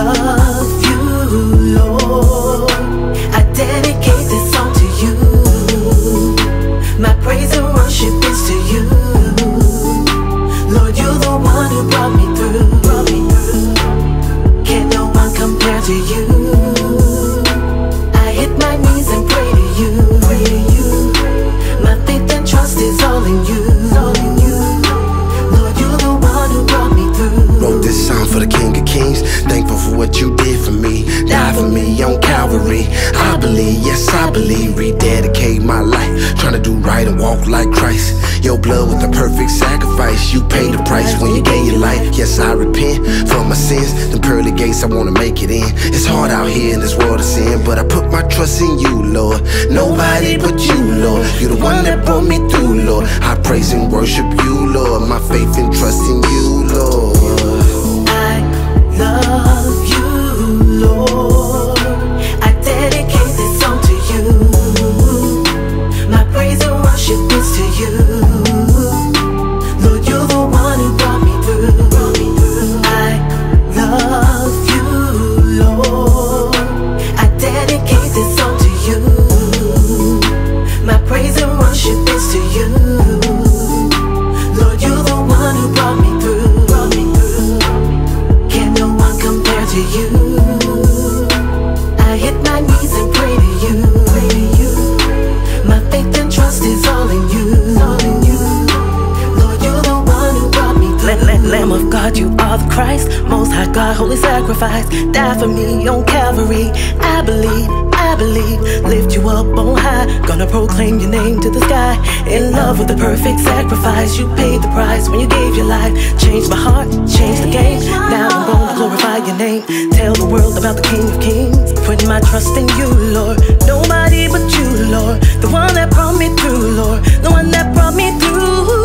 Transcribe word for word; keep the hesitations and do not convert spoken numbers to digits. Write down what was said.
love you, Lord. I dedicate this song to you. My praise and worship is to you. Lord, you're the one who brought me through. Brought me through. Can no one compare to you? I hit my knees and pray to you. Pray to you. My faith and trust is all in you. All in you. Lord, you're the one who brought me through. Wrote this song for the King of Kings. Thankful for what you did for me. Died for me on Calvary. I believe, yes I believe. Rededicate my life, trying to do right and walk like Christ. Your blood was the perfect sacrifice. You paid the price when you gave your life. Yes, I repent for my sins. The pearly gates, I wanna make it in. It's hard out here in this world of sin, but I put my trust in you, Lord. Nobody but you, Lord. You're the one that brought me through, Lord. I praise and worship you, Lord. My faith and trust in you, Lord. I love you, Lord. I dedicate this song to you. My praise and worship is to you. Lord, you're the one who brought me through. I love you, Lord. I dedicate this song to you. My praise and worship is to you. Lord, you're the one who brought me through. Can no one compare to you? I hit my knees and pray to you. My faith and trust is all in you. Lord, you're the one who brought me through. Lamb of God, you are the Christ. Most High God, holy sacrifice. Die for me on Calvary. I believe, I believe. Lift you up on high. Gonna proclaim your name to the sky. In love with the perfect sacrifice. You paid the price when you gave your life. Changed my heart, changed the game. Now I'm gonna glorify your name. Tell the world about the King of Kings. Putting my trust in you, Lord. Nobody but you, Lord. The one that brought me through, Lord. The one that brought me through.